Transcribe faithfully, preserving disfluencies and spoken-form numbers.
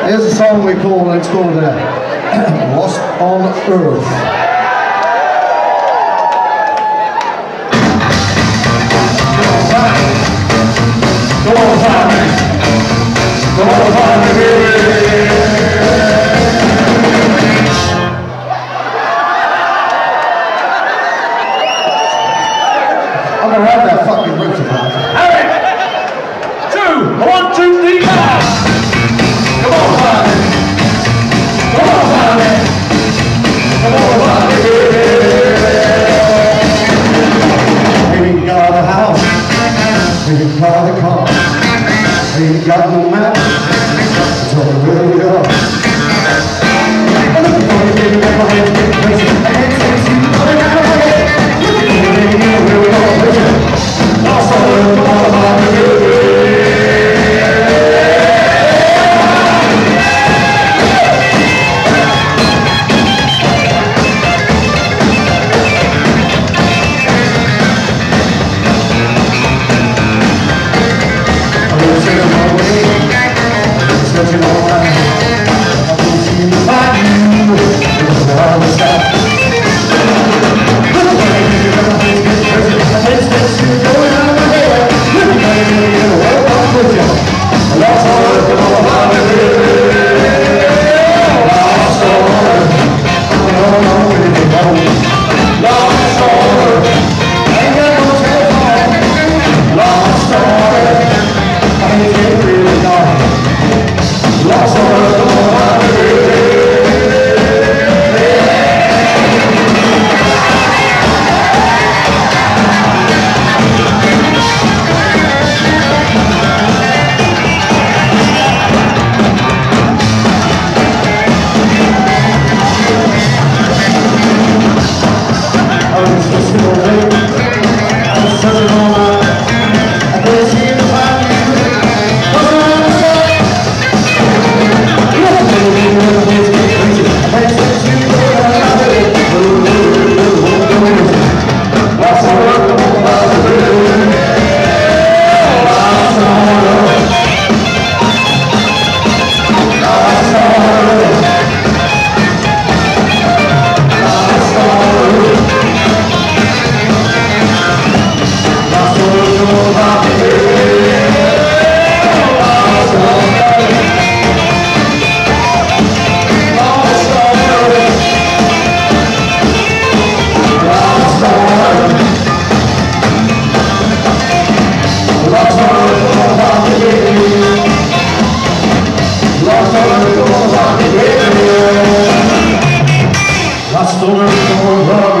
Here's a song we call, it's called uh, Lost on Earth. Go on, find me. Go on, find me, baby. I'm gonna have that fucking roof about. Harry! Two! One, two, three, four! Come on, find me. Come on, find me. Come on, find me, baby. Maybe you got a house. Maybe you got a car. Maybe you got no map. Tell me where you are. I'm looking for you, baby, make my head get crazy. I can't sense you coming out of my head. Looking for you, baby, where we are, vision. Lost on earth, come on, find me, baby. Lost on earth, come on,